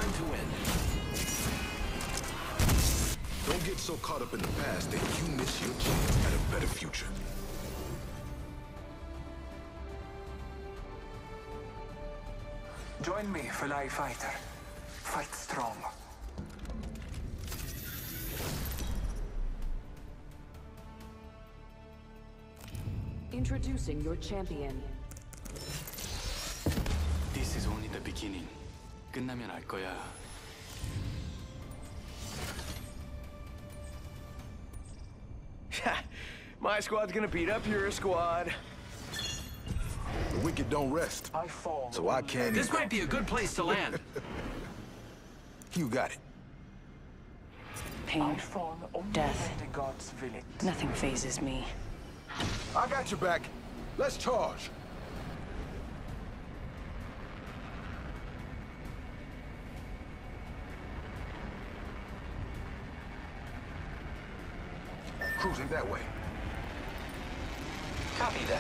time to win. Don't get so caught up in the past that you miss your chance at a better future. Join me, Fly Fighter. Fight strong. Introducing your champion. This is only the beginning. 끝나면 알 거야. My squad's gonna beat up your squad. The wicked don't rest, I fall. so I can't. This might be a good place to land. You got it. Pain, I fall only death. when the gods will it. Nothing phases me. I got your back. Let's charge. Cruising that way. Copy that.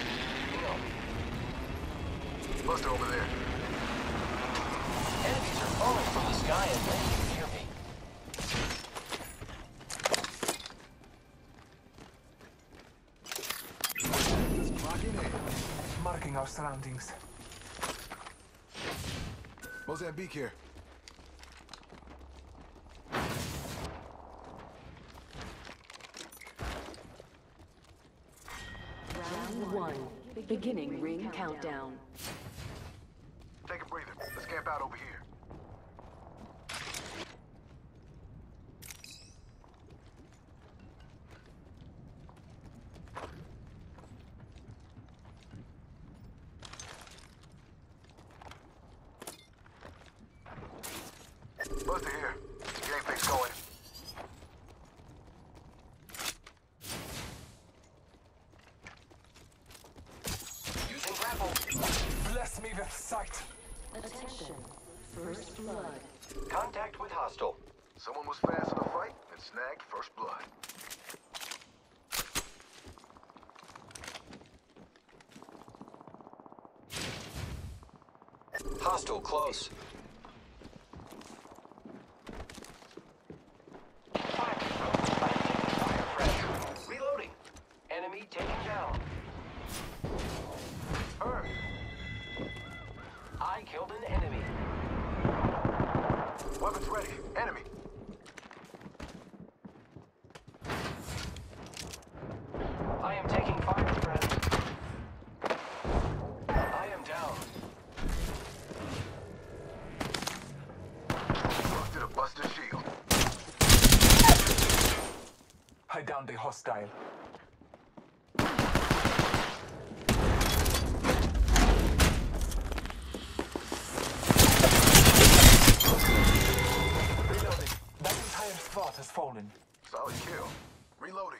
Buster over there. Enemies are falling from the sky and landing near me. Just clocking in. Marking our surroundings. Mozambique here. Round 1. Beginning ring countdown. Take a breather. Let's camp out over here. Buster here. Game fix going. Using grapple. Bless me with sight. Attention. First blood. Contact with hostile. Someone was fast in the fight and snagged first blood. Hostile close. Fire pressure. Reloading. Enemy taken down. Earn. I killed an enemy. Weapons ready. Enemy. I am taking fire, friend. I am down. Busted a Buster shield. I downed a hostile. Reloading. That entire squad has fallen. Solid kill. Reloading.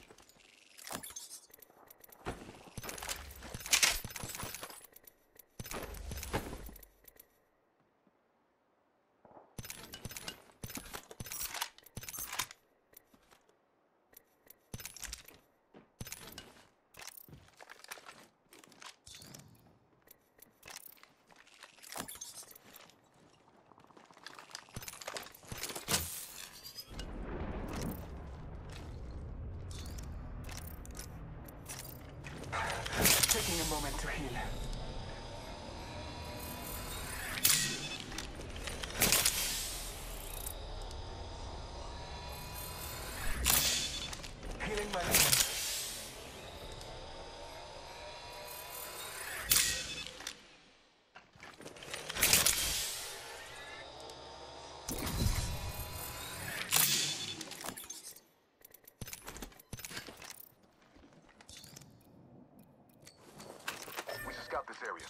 Taking a moment to heal. Healing my movement. We should scout this area.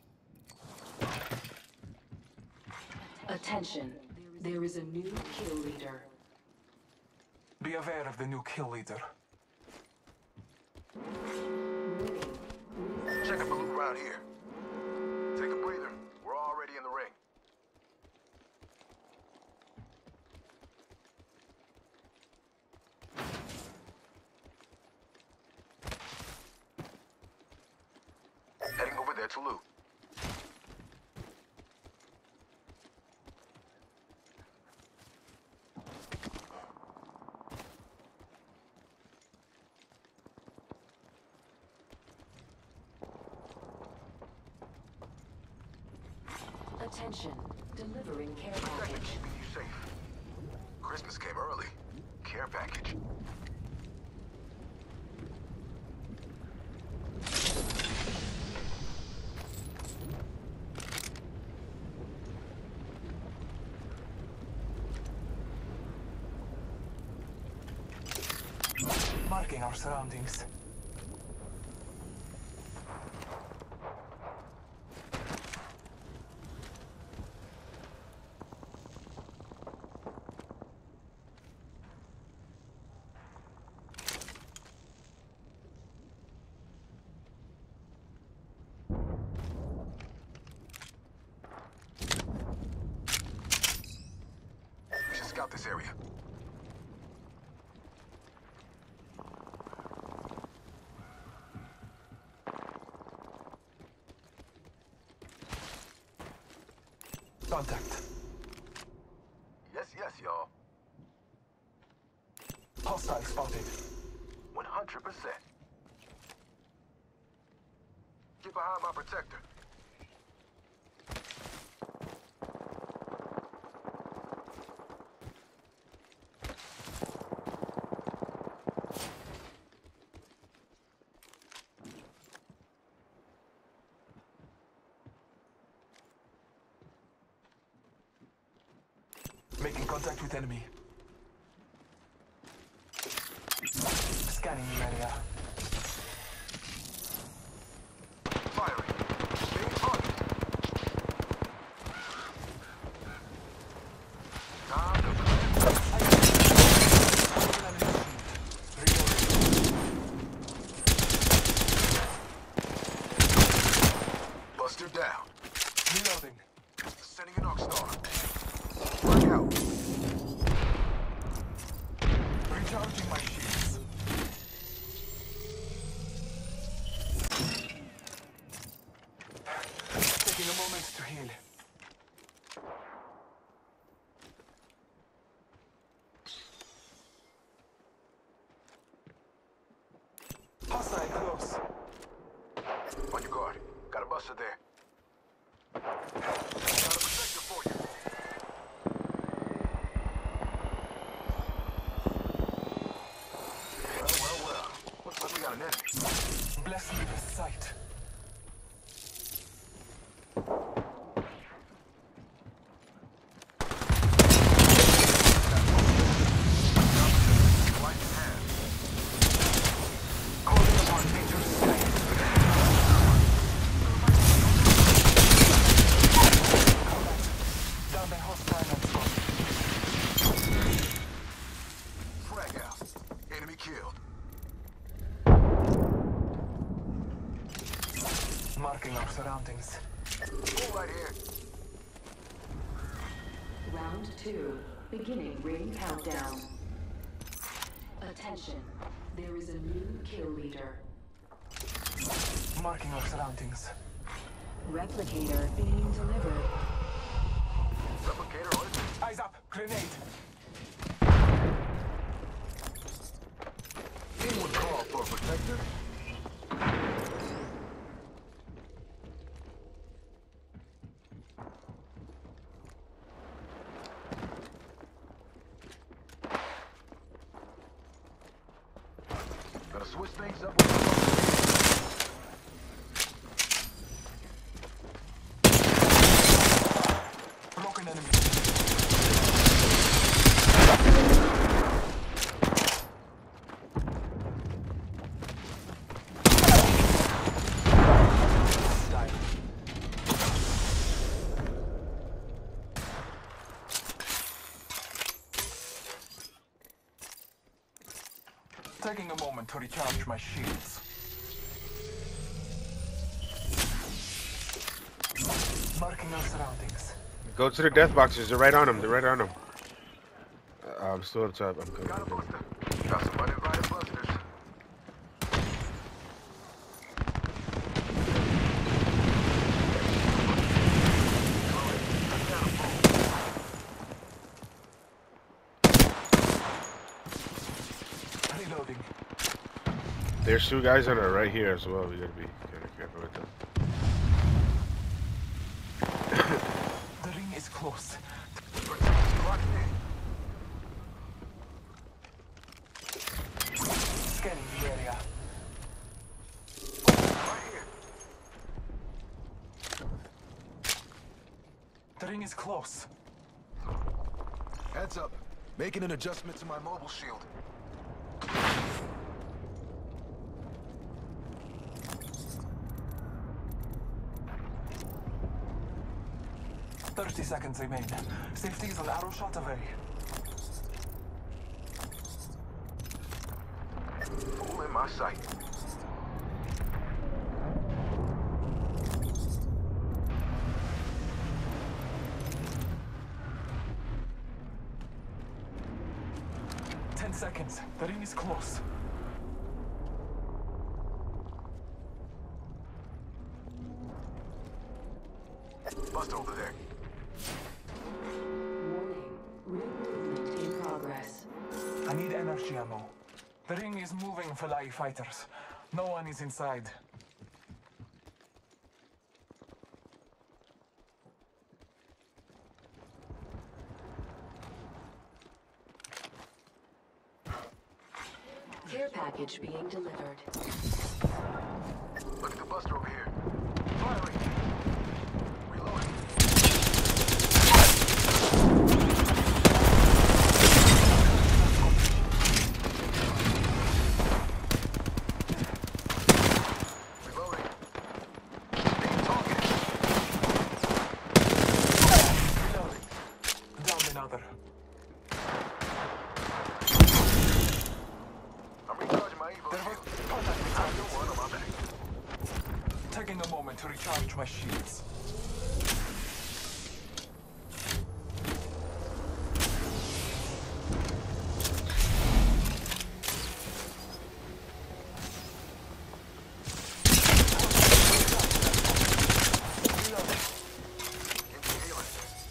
Attention. There is a new kill leader. Be aware of the new kill leader. Check a balloon around here. Take a breather. We're already in the ring. Heading over there to loot. Attention, delivering care Protector package. keeping you safe. Christmas came early. Care package. Marking our surroundings. We should scout this area. Contact. Yes, yes, y'all. Hostile spotted. 100%. Get behind my protector. Making contact with enemy. Scanning the area. Firing. Being targeted. Time to plant. Buster down. Reloading. Sending an Arc Star. Look out. Recharging my shields. Taking a moment to heal. Hostile close. On your guard. Got a Buster there. Got a protector for you. Well. Looks like we got an enemy. Bless me with sight. Light in hand. Calling upon nature's strength. Down by hostile and spot. Frag out. Enemy killed. Marking our surroundings. Pull right here. Round 2, beginning ring countdown. Attention, there is a new kill leader. Marking our surroundings. Replicator being delivered. Replicator on it. Eyes up! Grenade! Anyone call for a protector? Gotta switch things up with Broken enemy. Style. Taking a moment to recharge my shields. Marking our surroundings. Go to the death boxes. They're right on them. They're right on them. I'm still up top. I'm got a good. Buster. Got some uninvited Busters. Reloading. There's two guys on our right here as well. We gotta be kind of careful with them. close. Locked in. Scanning the area. Right here. The ring is close. Heads up. Making an adjustment to my mobile shield. 30 seconds remain. Safety is an arrow shot away. Fool in my sight. Seconds. The ring is close. Buster over there. Warning. Ring movement in progress. I need energy ammo. The ring is moving for live fighters. No one is inside. Care package being delivered. Look at the Buster over here. Firing. Reloading. Reloading. Being targeted. Reloading. Down another. I'm recharging my Evo shield. I got one on my back. Taking a moment to recharge my shields. Into healing.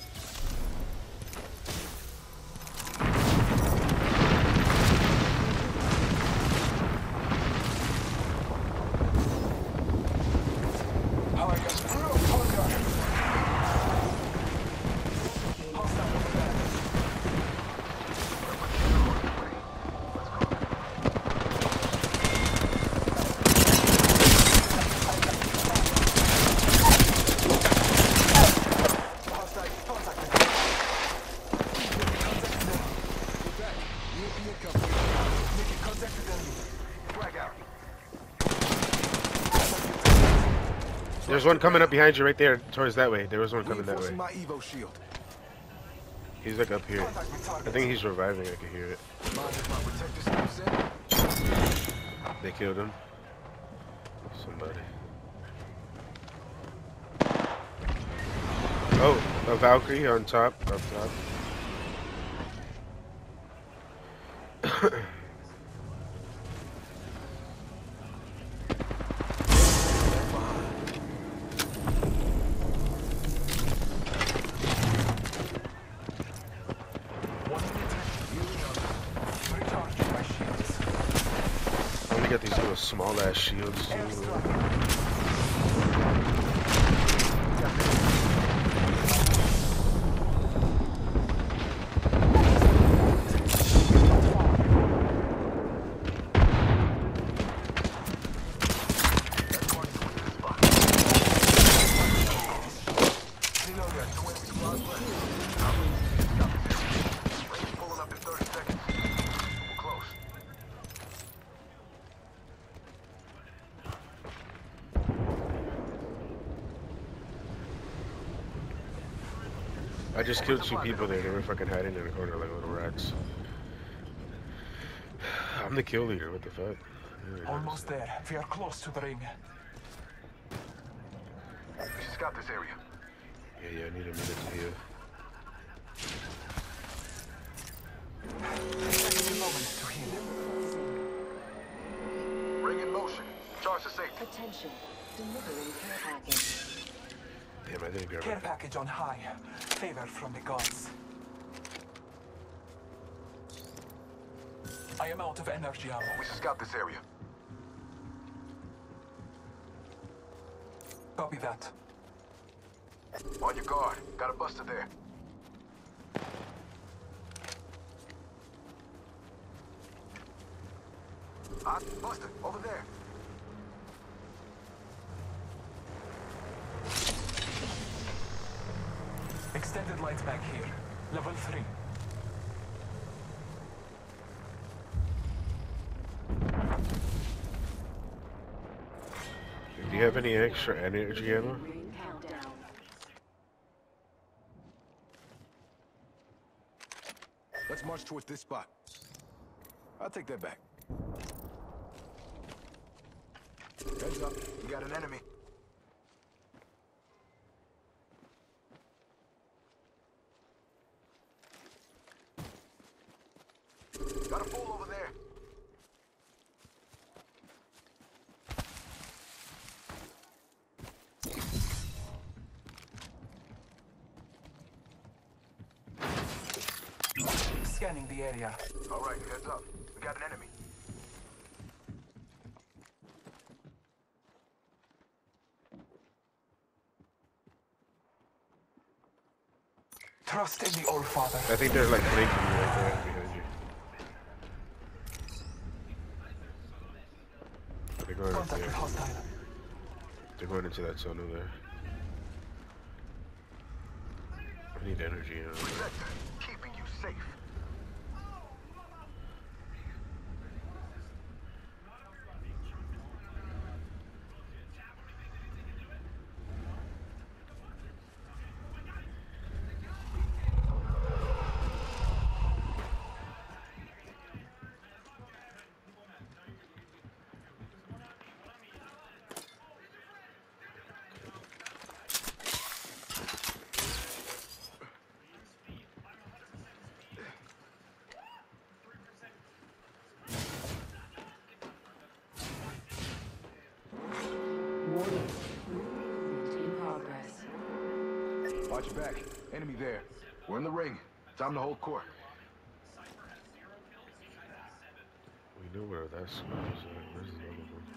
How are you? Hostile over there. Hostile contacted. Making contact with enemy. Flag out. There's one coming up behind you right there, towards that way. There was one coming that way. Reinforcing my Evo shield. He's like up here. Contact with target. I think he's reviving. I can hear it. Mind if my protector steps in? They killed him. Somebody. Oh, a Valkyrie on top. Up top. Recharging my shields. I only got these little small ass shields. Pulling up in 30 seconds. We're close. I just killed 2 people there. They were fucking hiding in the corner like little rats. I'm the kill leader. What the fuck? Almost there. We are close to the ring. We should scout this area. Yeah, I need a minute to heal. Taking a moment to heal. Ring in motion. Charge to safety. Attention. Delivering care package. Damn, I didn't grab Care it. package on high. Favor from the gods. I am out of energy ammo. We should scout this area. Copy that. On your guard. Got a Buster there. Buster, over there. Extended light back here. Level 3. Do you have any extra energy ammo? Ring countdown. Let's march towards this spot. I'll take that back. Heads up, we got an enemy. Got a fool over there. Scanning the area. All right, heads up. We got an enemy. Trust in the All Father. I think they're like flanking you right there behind you. They're going up Contact with there. hostile. They're going into that zone over there. I need energy. Protector, keeping you safe. Warning. Movement in progress. Watch your back. Enemy there. We're in the ring. Time to hold court. We know where that spot is at. Where's the other one?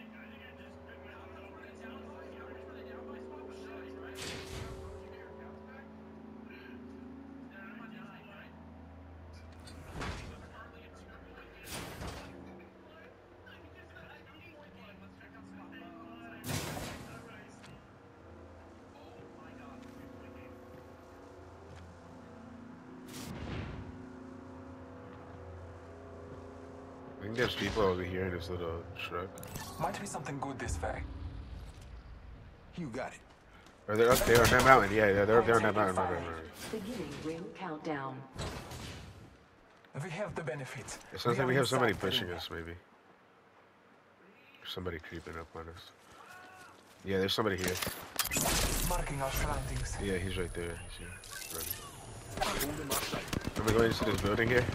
I think there's people over here in this little truck. Might be something good this way. You got it. Or they're up there on that mountain. Yeah, they're up there on that mountain. Right. Beginning ring countdown. We have the benefits. It sounds like we are have somebody inside the pushing ring. us, maybe. Somebody creeping up on us. Yeah, there's somebody here. Marking our surroundings. Yeah, he's right there. He's here. Running. Am I going into this building here?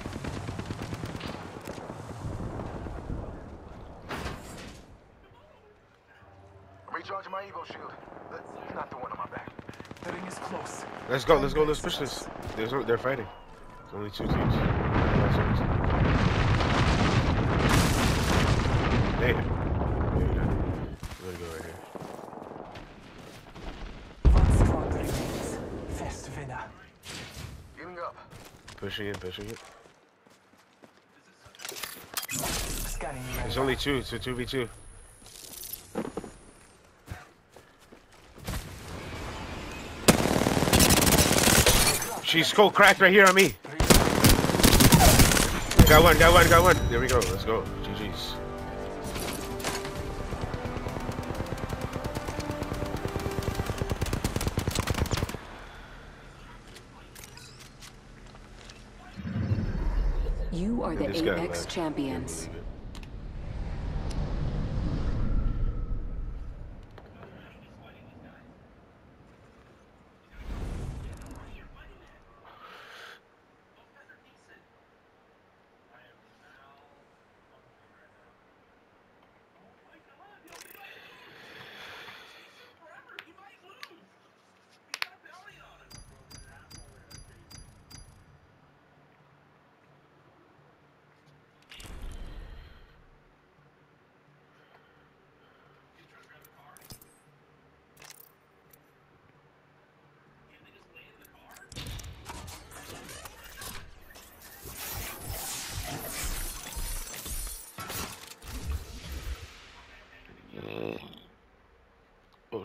Recharging my Evo shield. That's not the one on my back. The ring is close. Let's go, let's push this. They're fighting. There's only 2 teams. Hey. There you go. I'm gonna go right here. One squad remains. Fest winner. Giving up. Pushing it. Scanning the There's area. only 2, so 2v2. She's skull cracked right here on me. Got one. There we go. Let's go. GG's. You are the This guy Apex left. champions. Can't believe it.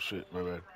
shit, my bad.